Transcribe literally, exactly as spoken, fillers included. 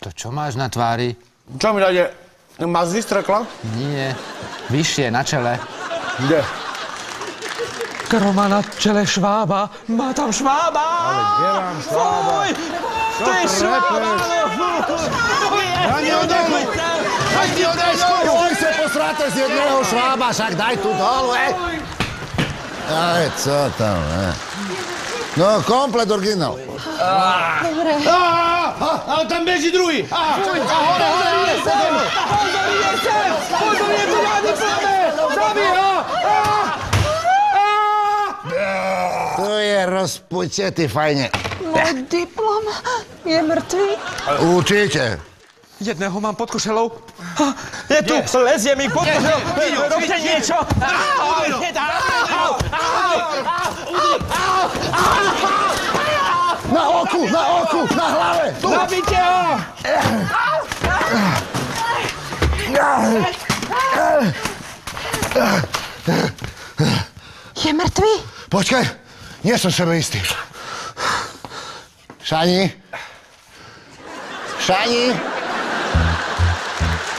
To čo máš na tvári? Čo mi dáte? Má zvystrekla? Nie. Vyššie, na čele. Kde? Karol má na čele švába. Má tam švába! Ale kde mám švába? Fuj! To je švába! Ani odolu! Ani odolu! Oj, se posráte z jedného švába, však daj tu dolu, ej! Aj, co tam, ne? No, komplet originál. Dobre. Ale tam beží druhý! Fuj! A hore, hore, je sem! Pozor, je sem! Pozor, je tu na diplome! Zabij ho! To je rozpučetý fajne. Môj diplom je mŕtvý. Určite. Jedného mám pod košelou. Je tu! Lezie mi pod košelou! Robte niečo! Na oku, na oku, na hlave! Tu! Zabite ho! Je mŕtvý? Počkaj, nie som sebe istý. Šani? Šani?